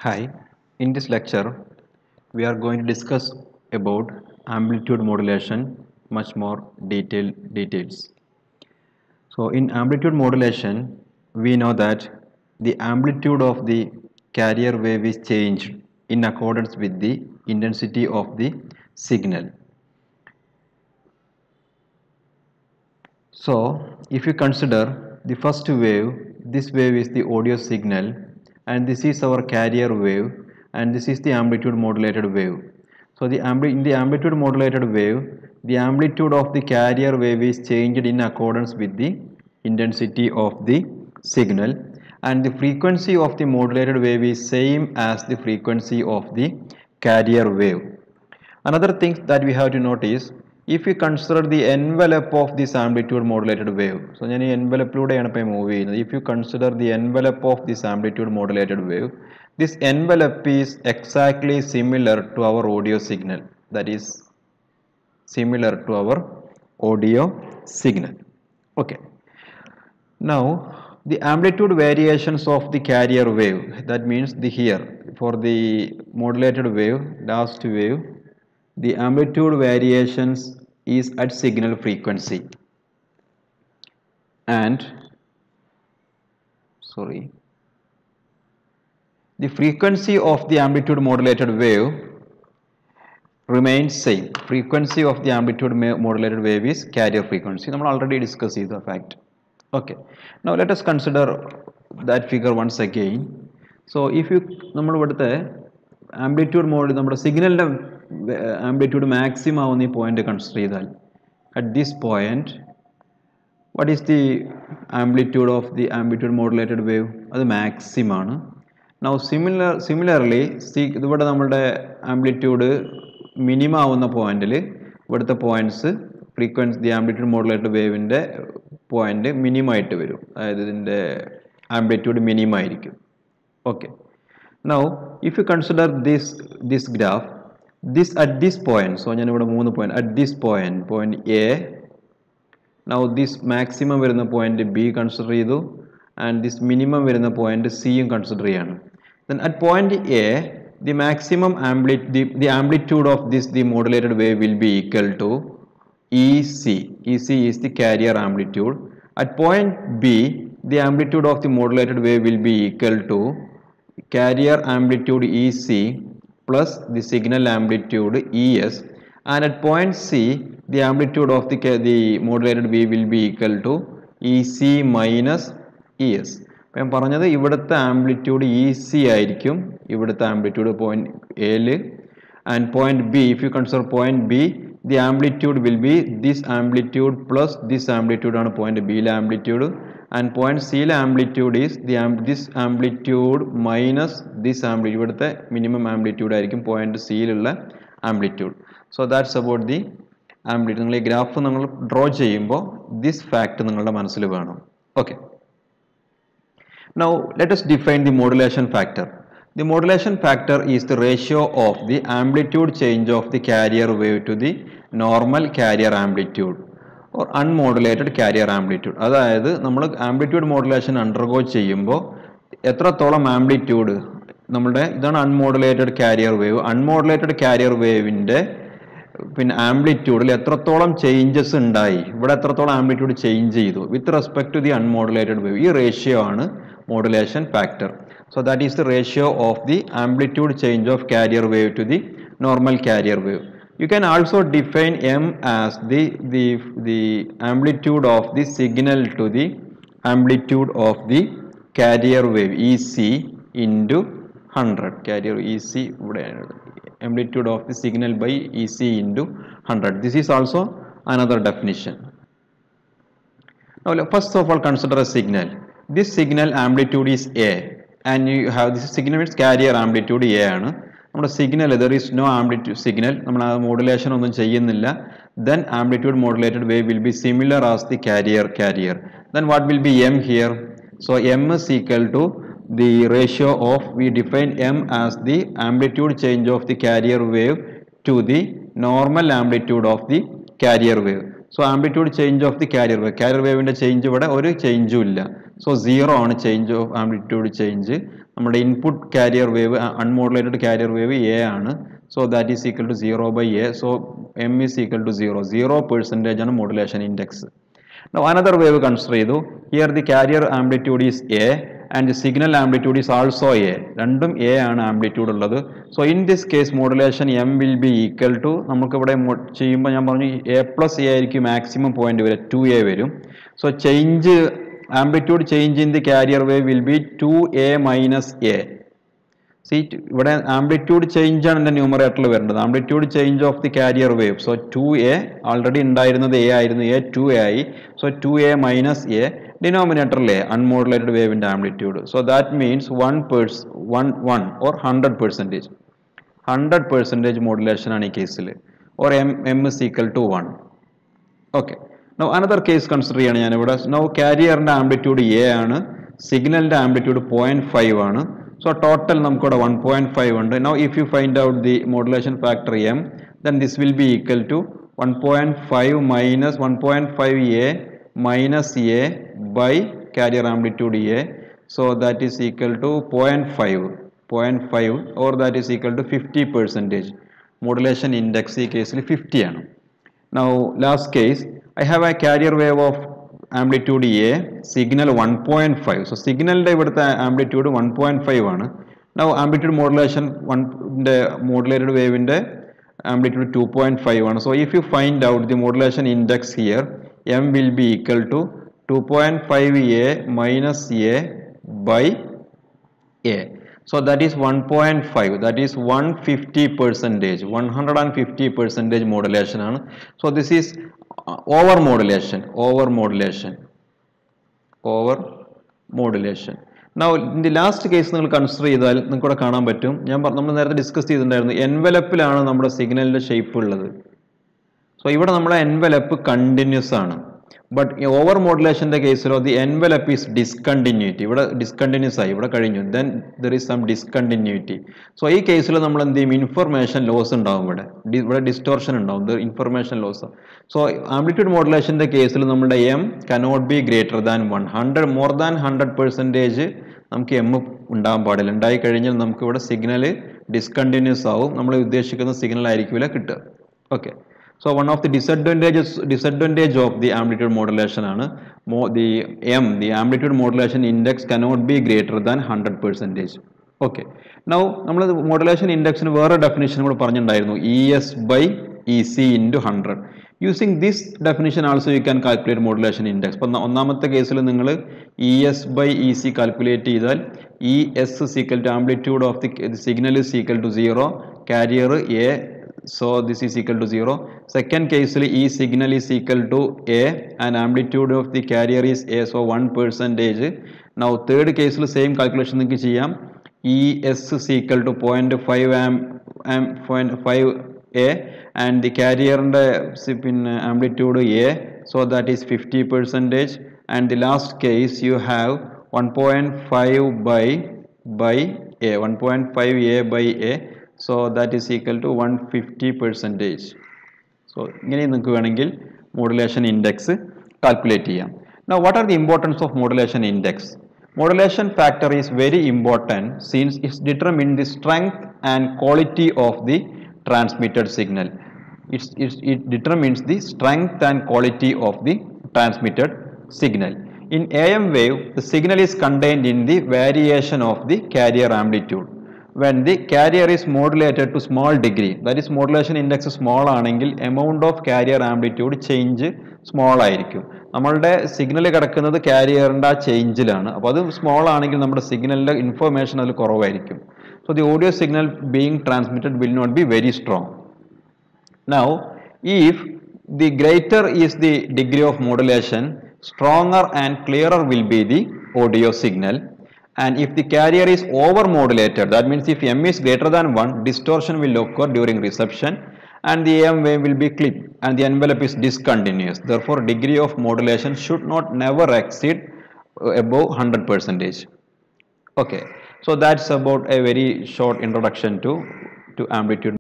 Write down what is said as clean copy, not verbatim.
Hi, in this lecture we are going to discuss about amplitude modulation much more details. So in amplitude modulation we know that the amplitude of the carrier wave is changed in accordance with the intensity of the signal. So if you consider the first wave, this wave is the audio signal and this is our carrier wave and this is the amplitude modulated wave. So in the amplitude modulated wave, the amplitude of the carrier wave is changed in accordance with the intensity of the signal, and the frequency of the modulated wave is same as the frequency of the carrier wave. Another thing that we have to notice, if we consider the envelope of this amplitude modulated wave, so I envelope move. If you consider the envelope of this amplitude modulated wave, this envelope is exactly similar to our audio signal, that is similar to our audio signal. Okay. Now the amplitude variations of the carrier wave, that means the here for the modulated wave, last wave, the amplitude variations is at signal frequency, and the frequency of the amplitude modulated wave remains same. Frequency of the amplitude modulated wave is carrier frequency. We already discussed the fact. Okay. Now let us consider that figure once again. So if you amplitude mode, signal amplitude maximum on the point consider at this point, what is the amplitude of the amplitude modulated wave? That's maximum. Now similarly, see the amplitude minima on the point, what the points frequency the amplitude modulated wave in the point minima in the amplitude minima. Okay. Now if you consider this graph, this at this point, so at this point A. Now this maximum വരുന്ന point B consider ചെയ്തു, and this minimum വരുന്ന point C consider ചെയ്യാണ്. Then at point A, the maximum the amplitude of the modulated wave will be equal to EC. EC is the carrier amplitude. At point B, the amplitude of the modulated wave will be equal to carrier amplitude EC plus the signal amplitude ES, and at point C, the amplitude of the modulated wave will be equal to EC minus ES. I am saying that the amplitude EC ആയിരിക്കും, ഇവിടുത്തെ amplitude point A, and point B, if you consider point B, the amplitude will be this amplitude plus this amplitude on point B amplitude, and point C amplitude is this amplitude minus this amplitude, the minimum amplitude ആയിരിക്കും point C amplitude. So that's about the amplitude. നിങ്ങൾ graph നമ്മൾ draw ചെയ്യുമ്പോൾ this fact നിങ്ങളുടെ മനസ്സിൽ വേണം. Okay. Now let us define the modulation factor. The modulation factor is the ratio of the amplitude change of the carrier wave to the normal carrier amplitude or unmodulated carrier amplitude. അതായത് നമ്മൾ amplitude modulation undergo ചെയ്യുമ്പോൾ എത്രത്തോളം amplitude നമ്മുടെ ഇതാണ് unmodulated carrier wave. Unmodulated carrier waveന്റെ പിന്നെ ആംപ്ലിറ്റ്യൂഡിൽ എത്രത്തോളം changes ഉണ്ടായി, ഇവിടെ എത്രത്തോളം ആംപ്ലിറ്റ്യൂഡ് ചേഞ്ച് ചെയ്തു with respect to the unmodulated wave, ഈ റേഷ്യോ ആണ് modulation factor. So that is the ratio of the amplitude change of carrier wave to the normal carrier wave. You can also define M as the amplitude of the signal to the amplitude of the carrier wave EC into 100. Carrier EC amplitude of the signal by EC into 100. This is also another definition. Now first of all consider a signal. This signal amplitude is A, and you have this signal means carrier amplitude A ആണ്. നമ്മുടെ signal there is no amplitude signal, നമ്മൾ ആ modulation ഒന്നും ചെയ്യുന്നില്ല, then amplitude modulated wave will be similar as the carrier. Then what will be M here? So M is equal to the ratio of, we define M as the amplitude change of the carrier wave to the normal amplitude of the carrier wave. So amplitude change of the carrier wave in the change or change illa. So 0 on change of amplitude change. Our input carrier wave, unmodulated carrier wave A ആണ്. So that is equal to 0 by A. So M is equal to 0. 0% ആണ് modulation index. Now another wave consider here the carrier amplitude is A and the signal amplitude is also A. Random A ആണ് amplitude ഉള്ളത്. So in this case modulation M will be equal to നമുക്ക് ഇവിടെ ചെയ്യുമ്പോൾ ഞാൻ പറഞ്ഞു A plus A ആയിരിക്കും maximum point വരെ 2A വരും. So change amplitude change in the carrier wave will be 2A minus A. See, amplitude change on the numerator level. Amplitude change of the carrier wave. So 2A already ഉണ്ടായിരുന്നത് A ആയിരുന്നു A 2A ആയി. So 2A minus A denominator le unmodulated wave in the amplitude. So that means 1 or 100%. 100% modulation on a case or M is equal to 1. Okay. Now another case consider now carrier amplitude A ആണ് signal amplitude 0.5 ആണ്. So total namku 1.5 ഉണ്ട്. Now if you find out the modulation factor M, then this will be equal to 1.5 minus 1.5A minus A by carrier amplitude A. So that is equal to 0.5 or that is equal to 50%. Modulation index case 50 ആണ്. Now last case, I have a carrier wave of amplitude A, signal 1.5. So signal amplitude 1.5 ആണ്. Now amplitude modulation modulated wave in the amplitude 2.5 ആണ്. So if you find out the modulation index here, M will be equal to 2.5A minus A by A. So that is 1.5. That is 150%. 150% modulation ആണ്. So this is over modulation. Now in the last case നിങ്ങൾ consider ചെയ്താൽ നിങ്ങൾക്ക് ഇവിടെ കാണാൻ പറ്റും നമ്മൾ നേരത്തെ discuss ചെയ്തിട്ടുണ്ടായിരുന്നു എൻവലപ്പിലാണ് നമ്മുടെ സിഗ്നലിന്റെ ഷേപ്പ് ഉള്ളത്. സോ ഇവിടെ നമ്മുടെ എൻവലപ്പ് കണ്ടിന്യൂസ് ആണ്. ബട്ട് ഓവർ മോഡുലേഷന്റെ കേസിലോ ദി എൻവലപ്പ് ഈസ് ഡിസ്കണ്ടിന്യൂറ്റി. ഇവിടെ ഡിസ്കണ്ടിന്യൂസ് ആയി, ഇവിടെ കഴിഞ്ഞു. Then there is some discontinuity. So ഈ കേസിൽ നമ്മൾ എന്ത് ചെയ്യും, ഇൻഫർമേഷൻ ലോസ് ഉണ്ടാവും. ഇവിടെ ഡിസ്റ്റോർഷൻ ഉണ്ടാവും, ഇൻഫർമേഷൻ ലോസ്. സോ ആംപ്ലിറ്റ്യൂഡ് മോഡുലേഷന്റെ കേസിൽ നമ്മുടെ M cannot be greater than 100. More than 100% നമുക്ക് എം ഉണ്ടാകാൻ പാടില്ല. ഉണ്ടായി കഴിഞ്ഞാൽ നമുക്ക് ഇവിടെ സിഗ്നൽ ഡിസ്കണ്ടിന്യൂസ് ആവും. നമ്മൾ ഉദ്ദേശിക്കുന്ന സിഗ്നൽ ആയിരിക്കില്ല കിട്ടുക. Okay. So one of the disadvantage of the amplitude modulation ആണ് the amplitude modulation index cannot be greater than 100%. Okay. Now നമ്മൾ modulation index ന് വേറെ definition കൂടെ പറഞ്ഞിട്ടുണ്ടായിരുന്നു, ES by EC into 100. Using this definition also you can calculate modulation index. അപ്പോൾ ഒന്നാമത്തെ കേസിൽ നിങ്ങൾ ES by EC calculate ചെയ്താൽ ES is equal to amplitude of the signal is equal to 0, carrier A. So this is equal to 0. Second case E signal is equal to A and amplitude of the carrier is A, so 1%. Now third case same calculation നിങ്ങൾക്ക് ചെയ്യാം. ES is equal to 0.5 A and the carrier amplitude A, so that is 50%. And the last case you have 1.5 by A, 1.5 A by A. So that is equal to 150%. So ഇങ്ങനെ നിങ്ങൾക്ക് വേണമെങ്കിൽ modulation index calculate ചെയ്യാം. Now what are the importance of modulation index? Modulation factor is very important since it determines the strength and quality of the transmitted signal. It determines the strength and quality of the transmitted signal. In AM wave, the signal is contained in the variation of the carrier amplitude. When the carrier is modulated to small degree, that is modulation index small ആണെങ്കിൽ amount of carrier amplitude change small ആയിരിക്കും. നമ്മളുടെ signal കിടക്കുന്നത് കാരിയറിൻ്റെ ആ ചേഞ്ചിലാണ്. അപ്പോൾ അത് small ആണെങ്കിൽ നമ്മുടെ സിഗ്നലിൻ്റെ information അതിൽ കുറവായിരിക്കും. So the audio signal being transmitted will not be very strong. Now if the greater is the degree of modulation, stronger and clearer will be the audio signal. And if the carrier is over modulated, that means if M is greater than 1, distortion will occur during reception and the AM wave will be clipped and the envelope is discontinuous. Therefore degree of modulation should not never exceed above 100%. Okay, so that's about a very short introduction to amplitude.